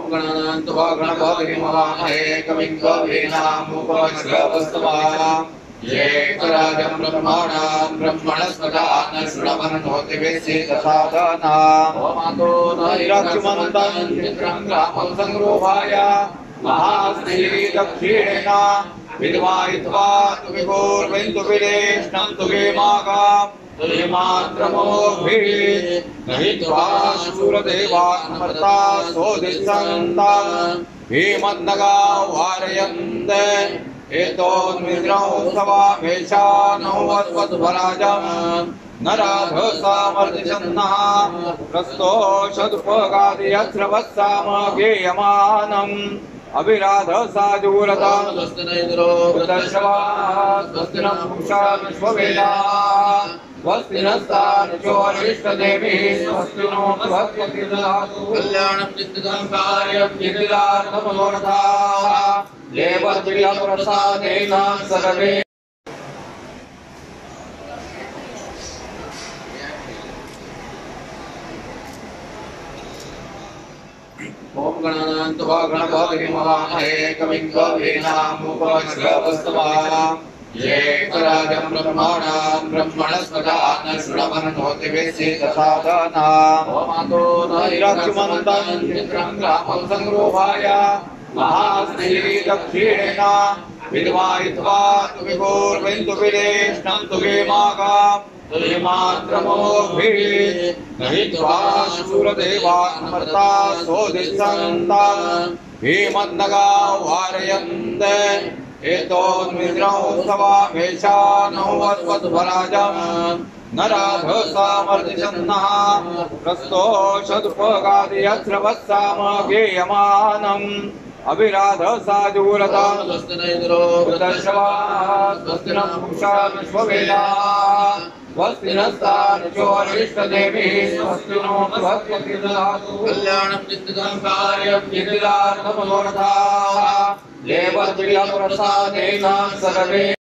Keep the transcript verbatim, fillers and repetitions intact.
गणानां त्वा गणपतिं हवामहे कविं कवीनामुपमश्रवस्तवाम् येकराजं ब्रह्मणां ब्रह्मणस्पदान् शृण्वन्नोतिभिश्चेदसादनाम् ओमातो न हिरक्षमन्तं चित्रं ग्रामं संरोहाय महास्नेहि दक्षिणेन विद्वायित्वा तु विभोर्विन्दु विदेष्णं तु गेमागाम् तुयमात्रमोभिः नहित्वा शूरदेवान्मर्ता सोदिसन्ता भीमन्नगा वारयन्ते एतोन्मिद्रौत्सवामेषानो वद्वद्वराजम् नराधसामर्दिशन्नः प्रस्तोषदुपगादियस्रवत्साम गेयमानम् अभिराधसाजूरता स्वस्ति न पूषा विश्ववेदाः स्वस्ति नस्तार्क्ष्योऽरिष्टदेवी स्वस्ति नो बृहस्पतिर्दधातु कल्याणं चित्तिदं कार्यं चित्तिदार्थमनोरथाः देवप्रियप्रसादेन सर्वे ओम गणानां त्वा गणपतिं हवामहे कविं कवीनामुपमश्रवस्तवाम् येकराजं ब्रह्मणां ब्रह्मणस्पदान् शृण्वन्नोतिभिश्चेदसादनाम् ओमातो न हिरक्षमन्तं चित्रं ग्रामं संरोहाय महास्नेहि दक्षिणेन विद्वायित्वा तु विभोर्विन्दु विदेष्णं तु गेमागाम् तुयमात्रमोभिः नहित्वा शूरदेवान्मर्ता सोदिसन्ता भीमन्नगा वारयन्ते एतोन्मिद्रौत्सवामेषानो वद्वद्वराजम् नराधसामर्दिशन्नः प्रस्तोषदुपगादियस्रवत्साम गेयमानम् अभिराधसाजूरता स्वस्ति न पूषा विश्ववेदाः स्वस्ति नस्तार्क्ष्योऽरिष्टदेवी स्वस्ति नो बृहस्पतिर्दधातु कल्याणं चित्तिदं कार्यं चित्तिदार्थमनोरथाः देवप्रियप्रसादेन सर्वे